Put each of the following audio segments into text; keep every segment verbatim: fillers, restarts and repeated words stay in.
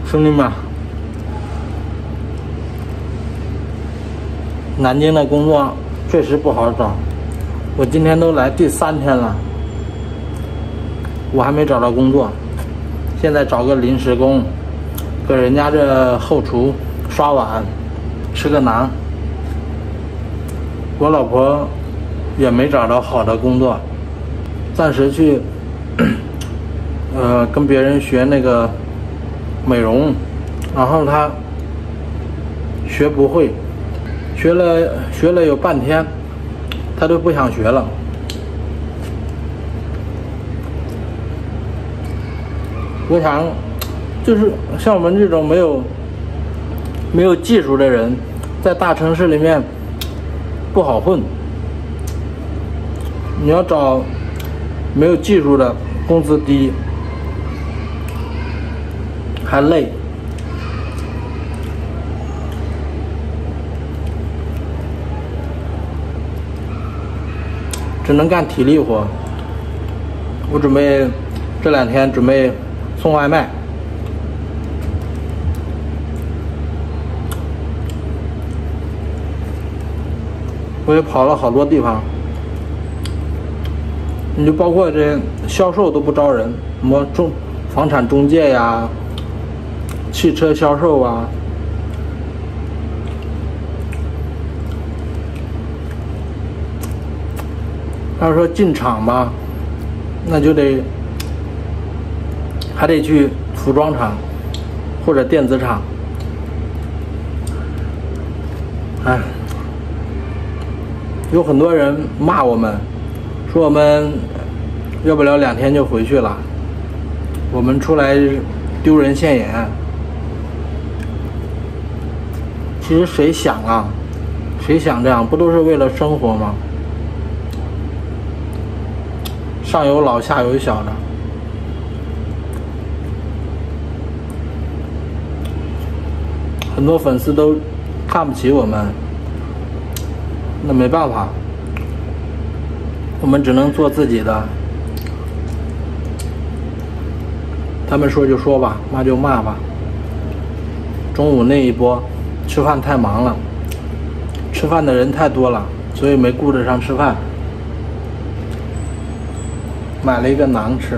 兄弟们，南京的工作确实不好找，我今天都来第三天了，我还没找到工作。现在找个临时工，搁人家这后厨刷碗，吃个馕。我老婆也没找到好的工作，暂时去呃跟别人学那个美容，然后她学不会，学了学了有半天，她都不想学了。我想，就是像我们这种没有没有技术的人，在大城市里面不好混。你要找没有技术的，工资低，还累。只能干体力活。我准备这两天准备送外卖。我也跑了好多地方，你就包括这销售都不招人，什么中房产中介呀、汽车销售啊。要说进厂吧，那就得还得去服装厂或者电子厂。哎，有很多人骂我们，说我们要不了两天就回去了，我们出来丢人现眼。其实谁想啊，谁想这样，不都是为了生活吗？上有老下有小的，很多粉丝都看不起我们，那没办法，我们只能做自己的。他们说就说吧，骂就骂吧。中午那一波吃饭太忙了，吃饭的人太多了，所以没顾得上吃饭。买了一个馕吃。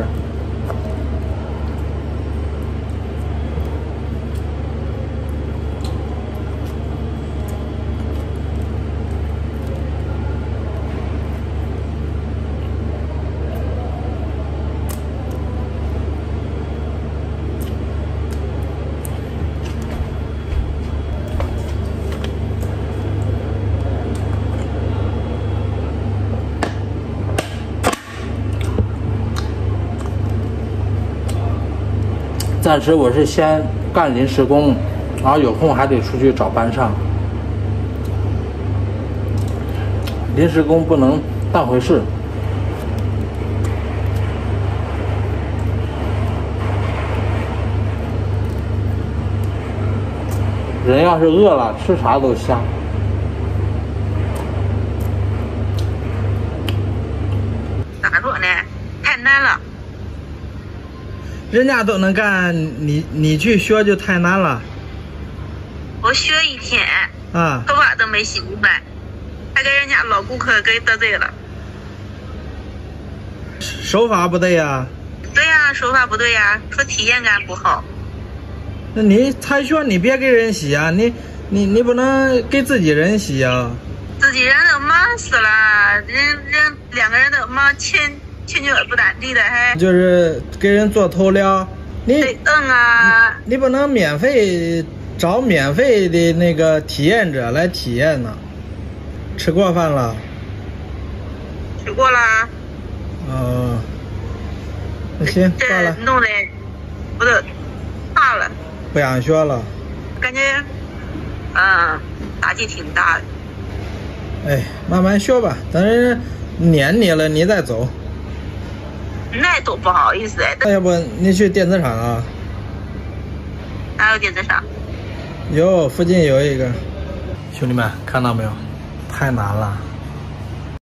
暂时我是先干临时工，然后有空还得出去找班上。临时工不能当回事。人要是饿了，吃啥都香。 咋说呢？太难了。 人家都能干，你你去学就太难了。 我学一天啊， 头发都没洗明白，还给人家老顾客给得罪了。 手法不对呀。 对呀，手法不对呀，说体验感不好。 那你才学，你别给人洗啊，你你你不能给自己人洗啊。 自己人都忙死了，人人两个人都忙亲。亲嘴不打地的还就是给人做头疗，你嗯啊， 你不能免费找免费的那个体验者来体验呢。吃过饭了？ 吃过了。 哦，那行，算了。 弄的我都怕了， 不想学了。 感觉嗯打击挺大的。 哎，慢慢学吧，等人撵你了你再走。 那都不好意思哎。 那要不你去电子厂啊？ 哪有电子厂？ 有，附近有一个。兄弟们看到没有？太难了。